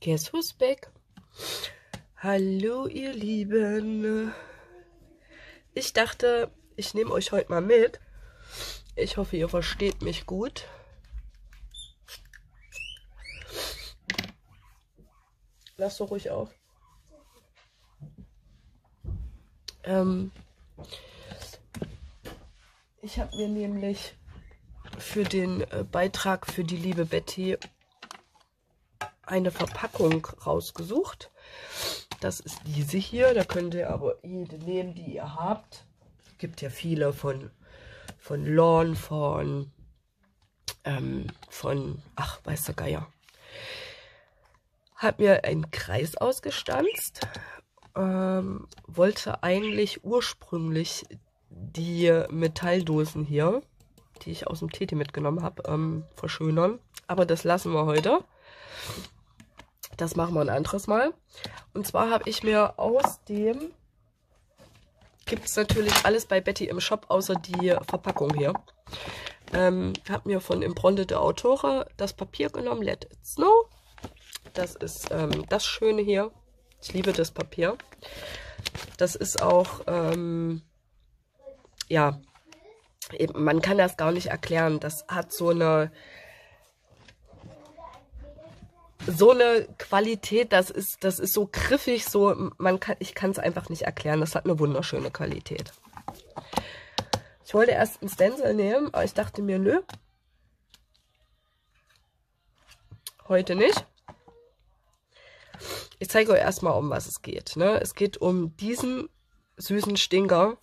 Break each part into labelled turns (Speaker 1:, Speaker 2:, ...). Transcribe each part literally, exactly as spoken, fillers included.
Speaker 1: Guess who's back? Hallo ihr Lieben. Ich dachte, ich nehme euch heute mal mit. Ich hoffe, ihr versteht mich gut. Lass doch ruhig auf. Ähm, ich habe mir nämlich für den äh, Beitrag für die liebe Betty eine Verpackung rausgesucht. Das ist diese hier. Da könnt ihr aber jede nehmen, die ihr habt. Es gibt ja viele von, von Lawn, von, ähm, von, ach, weiß der Geier. Hab mir einen Kreis ausgestanzt. Ähm, wollte eigentlich ursprünglich die Metalldosen hier, die ich aus dem Teti mitgenommen habe, ähm, verschönern. Aber das lassen wir heute. Das machen wir ein anderes Mal. Und zwar habe ich mir aus dem, gibt es natürlich alles bei Betty im Shop, außer die Verpackung hier. Ähm, habe mir von Impronte de Autore das Papier genommen, Let It Snow. Das ist ähm, das Schöne hier. Ich liebe das Papier. Das ist auch, ähm, ja, eben, man kann das gar nicht erklären. Das hat so eine, so eine Qualität, das ist, das ist so griffig, so, man kann, ich kann es einfach nicht erklären. Das hat eine wunderschöne Qualität. Ich wollte erst einen Stencil nehmen, aber ich dachte mir, nö, heute nicht. Ich zeige euch erstmal, um was es geht. Ne? Es geht um diesen süßen Stinker,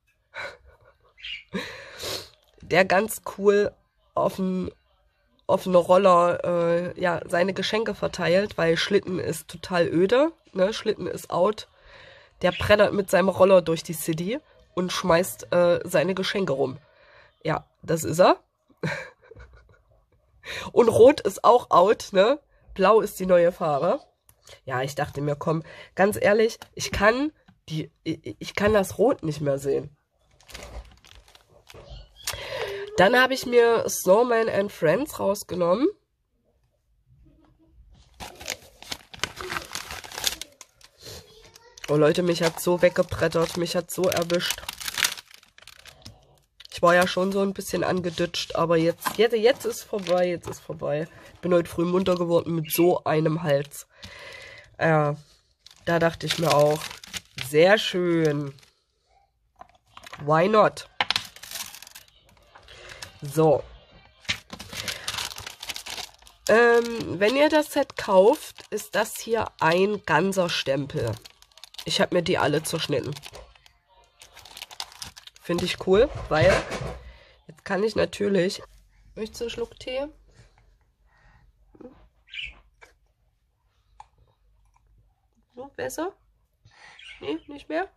Speaker 1: der ganz cool auf dem auf eine Roller äh, ja, seine Geschenke verteilt, weil Schlitten ist total öde, ne? Schlitten ist out. Der preddert mit seinem Roller durch die City und schmeißt äh, seine Geschenke rum. Ja, das ist er. Und Rot ist auch out, ne? Blau ist die neue Farbe. Ja, ich dachte mir, komm, ganz ehrlich, ich kann die, ich, ich kann das Rot nicht mehr sehen. Dann habe ich mir Snowman and Friends rausgenommen. Oh Leute, mich hat so weggebrettert, mich hat so erwischt. Ich war ja schon so ein bisschen angeditscht, aber jetzt, jetzt, jetzt ist vorbei, jetzt ist vorbei. Ich bin heute früh munter geworden mit so einem Hals. Ja, da dachte ich mir auch, sehr schön. Why not? So. Ähm, wenn ihr das Set kauft, ist das hier ein ganzer Stempel. Ich habe mir die alle zerschnitten. Finde ich cool, weil jetzt kann ich natürlich... Möchtest du einen Schluck Tee? So, besser? Nee, nicht mehr?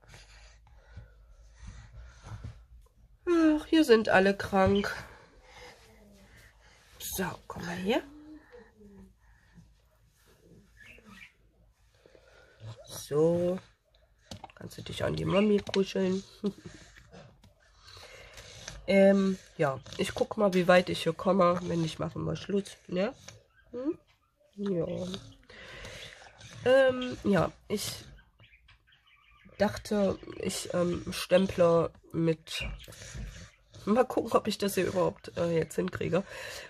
Speaker 1: Ach, hier sind alle krank. So, komm mal her. So. Kannst du dich an die Mami kuscheln. ähm, ja, ich guck mal, wie weit ich hier komme. Wenn nicht, machen wir Schluss. Ne? Hm? Ja. Ähm, ja, ich dachte, ich ähm, stemple mit... Mal gucken, ob ich das hier überhaupt äh, jetzt hinkriege.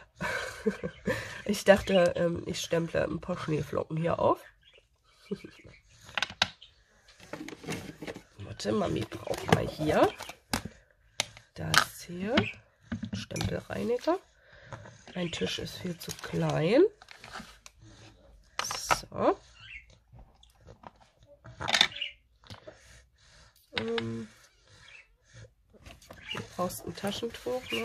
Speaker 1: Ich dachte, ähm, ich stemple ein paar Schneeflocken hier auf. Warte, Mami braucht mal hier. Das hier. Stempelreiniger. Mein Tisch ist viel zu klein. So. Ähm, du brauchst ein Taschentuch, ne?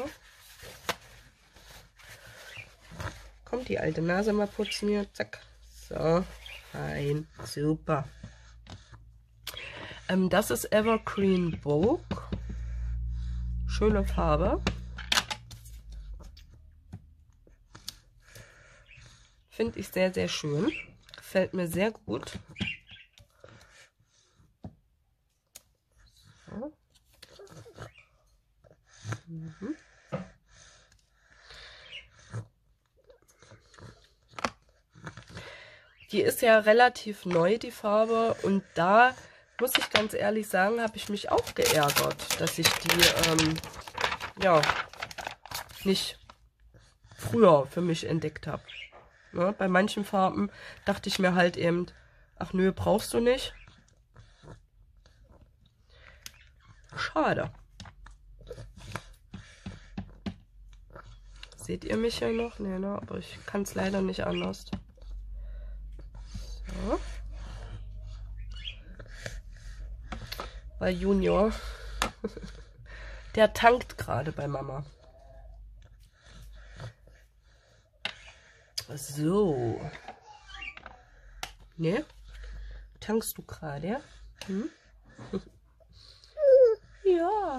Speaker 1: Kommt die alte Nase mal putzen hier. Zack. So. Fein. Super. Ähm, das ist Evergreen Vogue. Schöne Farbe. Finde ich sehr, sehr schön. Gefällt mir sehr gut. So. Mhm. Die ist ja relativ neu, die Farbe. Und da, muss ich ganz ehrlich sagen, habe ich mich auch geärgert, dass ich die, ähm, ja, nicht früher für mich entdeckt habe. Ne? Bei manchen Farben dachte ich mir halt eben, ach nö, brauchst du nicht. Schade. Seht ihr mich ja noch? Nee, ne? Aber ich kann es leider nicht anders. So. Weil Junior, der tankt gerade bei Mama. So. Ne? Tankst du gerade? Hm? Ja.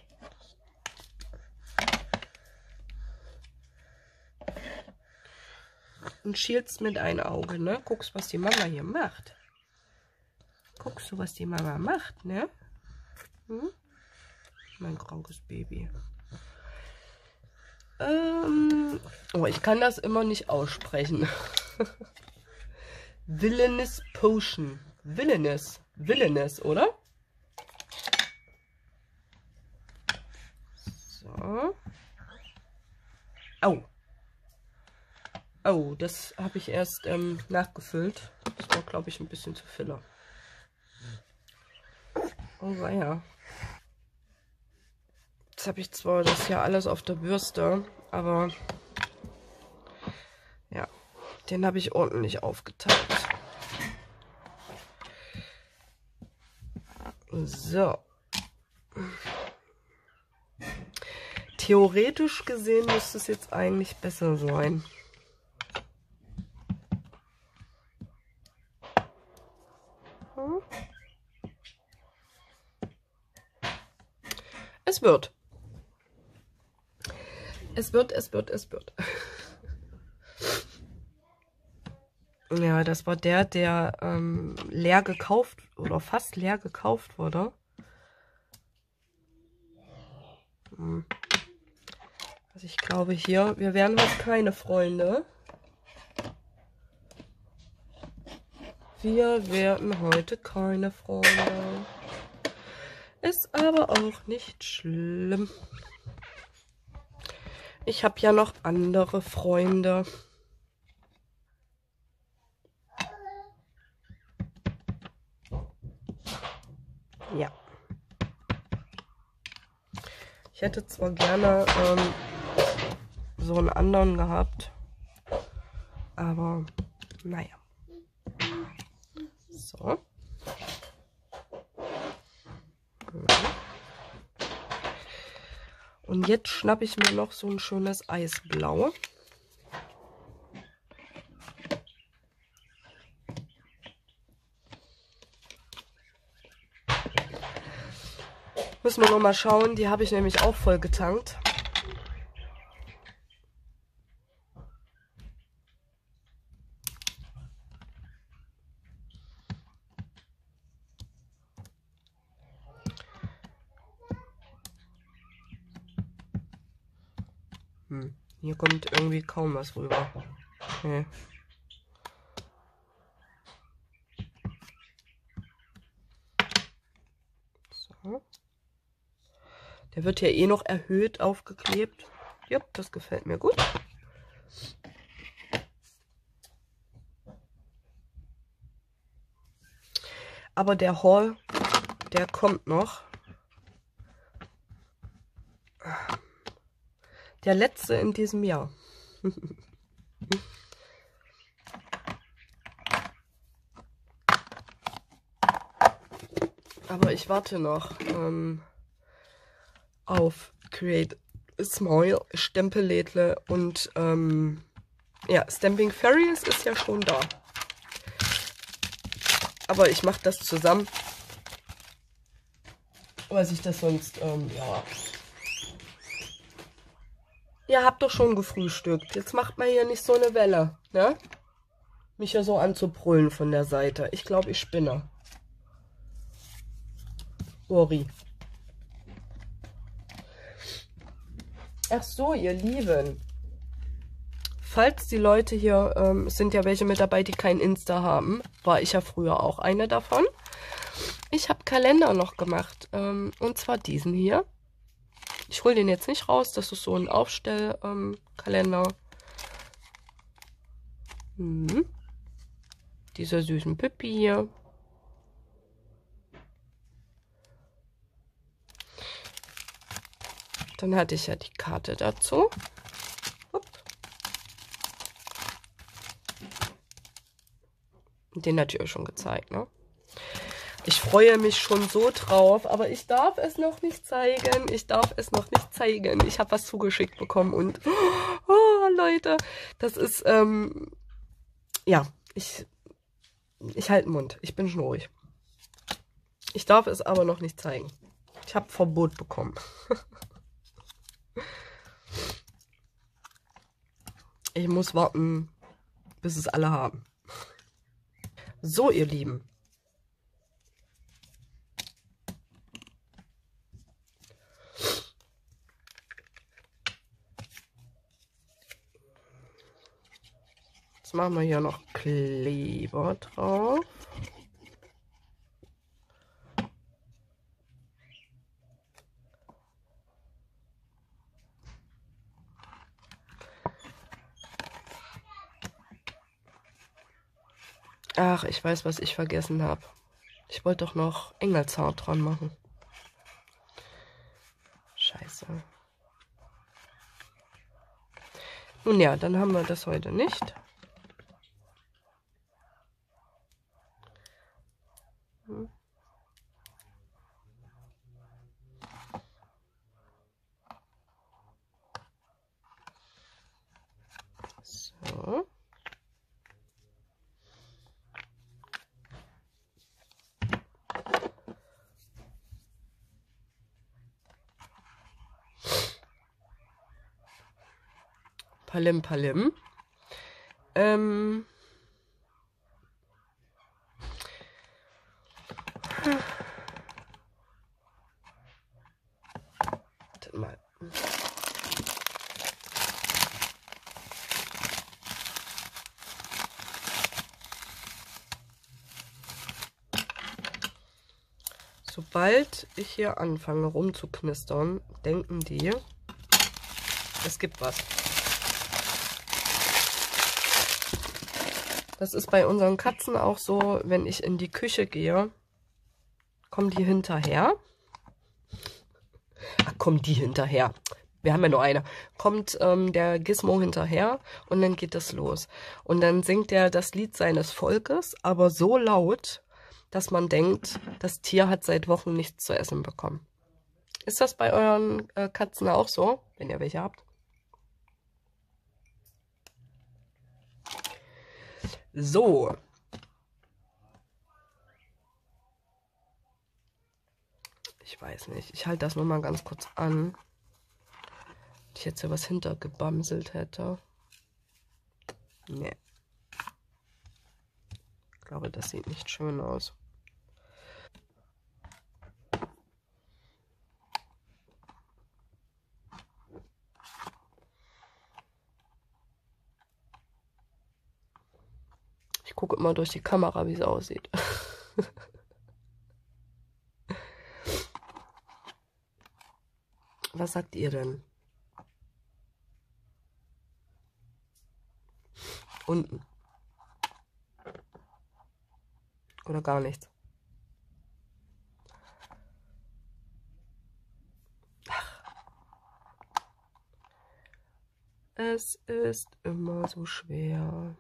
Speaker 1: Und schielst mit einem Auge, ne? Guckst, was die Mama hier macht. Guckst du, was die Mama macht, ne? Hm? Mein krankes Baby. Ähm, oh, ich kann das immer nicht aussprechen. Villainous Potion. Villainous. Villainous, oder? So. Au. Oh, das habe ich erst ähm, nachgefüllt. Das war, glaube ich, ein bisschen zu Filler. Oh, ja. Jetzt habe ich zwar das ja alles auf der Bürste, aber ja, den habe ich ordentlich aufgeteilt. So. Theoretisch gesehen müsste es jetzt eigentlich besser sein. Hm? Es wird. Es wird, es wird, es wird. Ja, das war der, der ähm, leer gekauft oder fast leer gekauft wurde. Hm. Also ich glaube hier, wir werden heute keine Freunde. Wir werden heute keine Freunde. Ist aber auch nicht schlimm. Ich habe ja noch andere Freunde. Ja. Ich hätte zwar gerne ähm, so einen anderen gehabt, aber naja. So. Und jetzt schnappe ich mir noch so ein schönes Eisblau. Müssen wir noch mal schauen, die habe ich nämlich auch voll getankt. Hm, hier kommt irgendwie kaum was rüber. Okay. So. Der wird ja eh noch erhöht aufgeklebt. Ja, das gefällt mir gut. Aber der Haul, der kommt noch. Der letzte in diesem Jahr. Aber ich warte noch ähm, auf Create a Smile, Stempellädle und ähm, ja, Stamping Fairies ist ja schon da. Aber ich mache das zusammen, weil sich das sonst, ähm, ja... Ihr habt doch schon gefrühstückt. Jetzt macht man hier nicht so eine Welle, ne? Mich ja so anzubrüllen von der Seite. Ich glaube, ich spinne. Ori. Ach so, ihr Lieben. falls die Leute hier, ähm, es sind ja welche mit dabei, die kein Insta haben, war ich ja früher auch eine davon. Ich habe Kalender noch gemacht, ähm, und zwar diesen hier. Ich hole den jetzt nicht raus, das ist so ein Aufstellkalender. Ähm, hm. Dieser süßen Pippi hier. Dann hatte ich ja die Karte dazu. Den hatte ich euch schon gezeigt, ne? Ich freue mich schon so drauf, aber ich darf es noch nicht zeigen. Ich darf es noch nicht zeigen. Ich habe was zugeschickt bekommen und oh, Leute, das ist, ähm, ja, ich, ich halte den Mund. Ich bin schon ruhig. Ich darf es aber noch nicht zeigen. Ich habe Verbot bekommen. Ich muss warten, bis es alle haben. So, ihr Lieben. Jetzt machen wir hier noch Kleber drauf. Ach, ich weiß, was ich vergessen habe. Ich wollte doch noch Engelzahn dran machen. Scheiße. Nun ja, dann haben wir das heute nicht. Hm. So. Palim, Palim. Ähm. Warte mal. Sobald ich hier anfange rumzuknistern, denken die, es gibt was. Das ist bei unseren Katzen auch so, wenn ich in die Küche gehe, kommen die hinterher. Ach, kommen die hinterher. Wir haben ja nur eine. Kommt ähm, der Gizmo hinterher und dann geht es los. Und dann singt er das Lied seines Volkes, aber so laut, dass man denkt, das Tier hat seit Wochen nichts zu essen bekommen. Ist das bei euren äh, Katzen auch so, wenn ihr welche habt? So. Ich weiß nicht. Ich halte das nur mal ganz kurz an. Wenn ich jetzt hier was hintergebamselt hätte. Nee. Ich glaube, das sieht nicht schön aus. Ich gucke immer durch die Kamera, wie es aussieht. Was sagt ihr denn? Unten. Oder gar nichts. Ach. Es ist immer so schwer.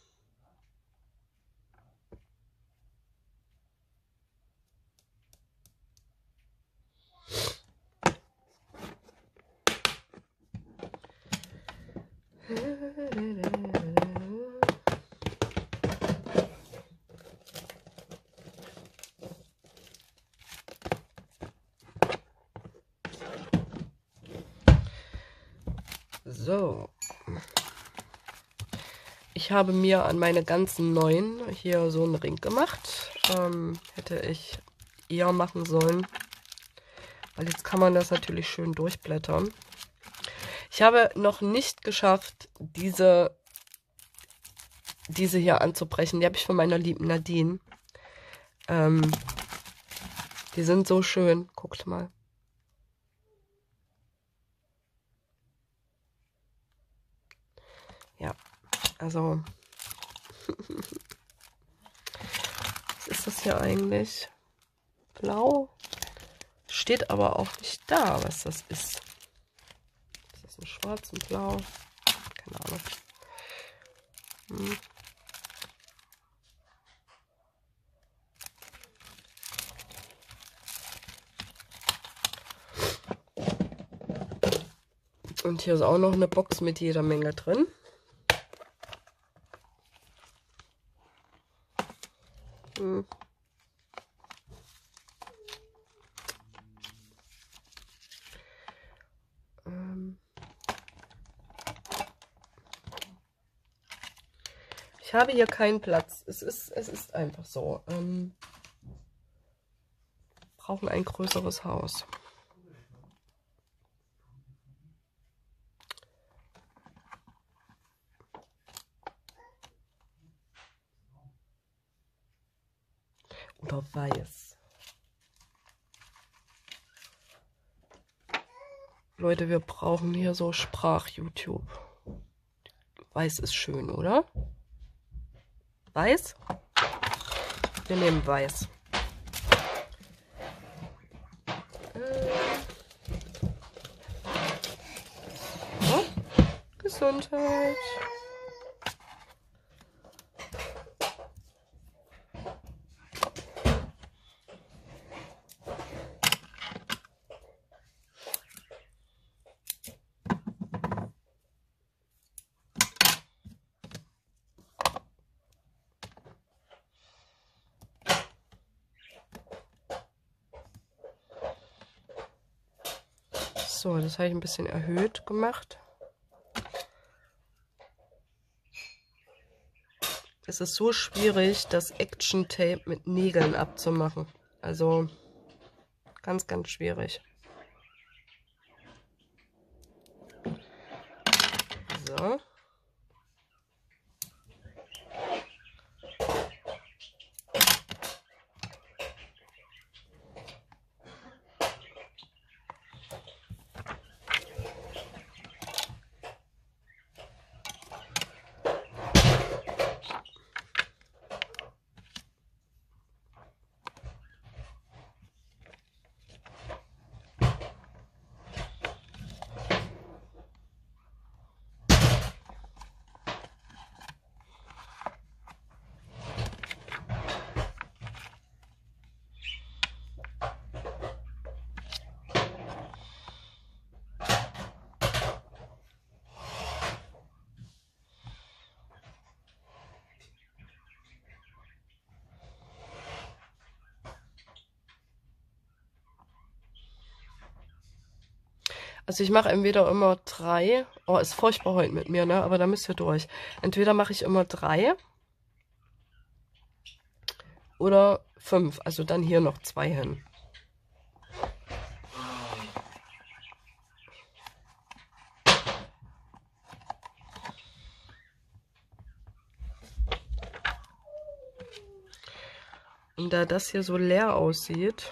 Speaker 1: So. Ich habe mir an meine ganzen neuen hier so einen Ring gemacht. Ähm, hätte ich eher machen sollen. Weil jetzt kann man das natürlich schön durchblättern. Ich habe noch nicht geschafft, diese diese hier anzubrechen. Die habe ich von meiner lieben Nadine. Ähm, die sind so schön. Guckt mal. Ja, also... Was ist das hier eigentlich? Blau? Steht aber auch nicht da, was das ist. Ist das ein Schwarz und Blau? Keine Ahnung. Hm. Und hier ist auch noch eine Box mit jeder Menge drin. Hm. Ähm. Ich habe hier keinen Platz. Es ist, es ist einfach so. Ähm. Brauchen ein größeres Haus. Oder weiß. Leute, wir brauchen hier so Sprach-YouTube. Weiß ist schön, oder? Weiß? Wir nehmen weiß. Oh, Gesundheit. So, das habe ich ein bisschen erhöht gemacht. Es ist so schwierig, das Action Tape mit Nägeln abzumachen. Also ganz, ganz schwierig. So. Also ich mache entweder immer drei. Oh, ist furchtbar heute mit mir, ne? Aber da müsst ihr durch. Entweder mache ich immer drei. Oder fünf. Also dann hier noch zwei hin. Und da das hier so leer aussieht,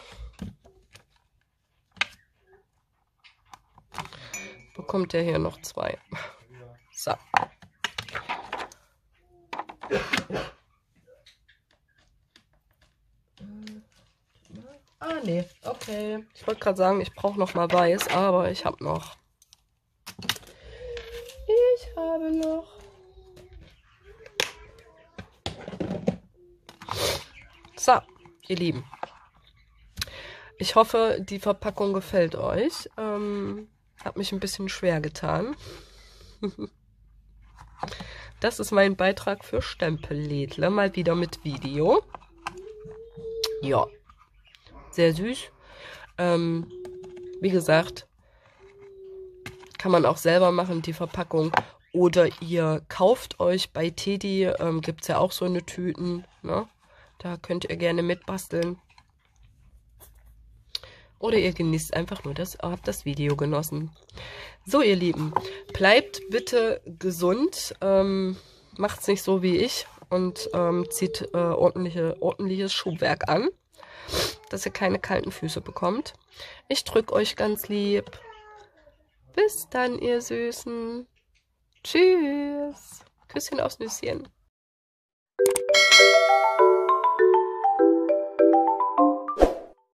Speaker 1: bekommt der hier noch zwei. So. Ah, nee. Okay. Ich wollte gerade sagen, ich brauche noch mal weiß, aber ich habe noch. Ich habe noch. So, ihr Lieben. Ich hoffe, die Verpackung gefällt euch. Ähm, hat mich ein bisschen schwer getan. Das ist mein Beitrag für Stempellädle. Mal wieder mit Video. Ja. Sehr süß. Ähm, wie gesagt, kann man auch selber machen, die Verpackung. Oder ihr kauft euch bei Teddy, ähm, gibt es ja auch so eine Tüten. Ne? Da könnt ihr gerne mitbasteln. Oder ihr genießt einfach nur das, habt das Video genossen. So, ihr Lieben, bleibt bitte gesund. Ähm, macht's nicht so wie ich und ähm, zieht äh, ordentliche, ordentliches Schuhwerk an, dass ihr keine kalten Füße bekommt. Ich drück euch ganz lieb. Bis dann, ihr Süßen. Tschüss. Küsschen aufs Nüsschen.